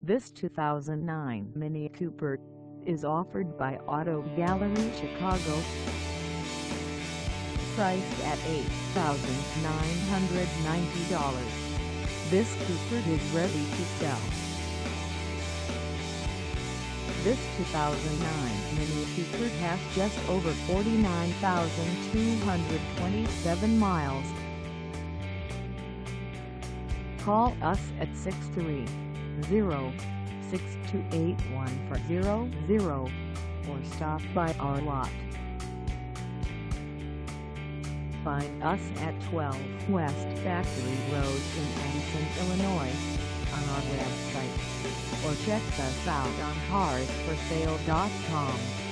This 2009 Mini Cooper is offered by Auto Gallery Chicago. Priced at $8,990, this Cooper is ready to sell. This 2009 Mini Cooper has just over 49,227 miles. Call us at 630-628-1400 or stop by our lot. Find us at 12 West Factory Road in Addison, Illinois, on our website, or check us out on carsforsale.com.